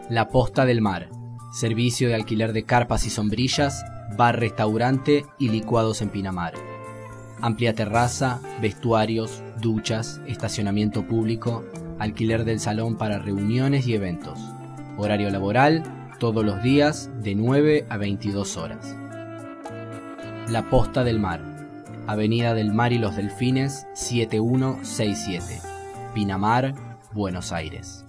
La Posta del Mar. Servicio de alquiler de carpas y sombrillas, bar-restaurante y licuados en Pinamar. Amplia terraza, vestuarios, duchas, estacionamiento público, alquiler del salón para reuniones y eventos. Horario laboral, todos los días de 9 a 22 horas. La Posta del Mar. Avenida del Mar y los Delfines, 7167. Pinamar, Buenos Aires.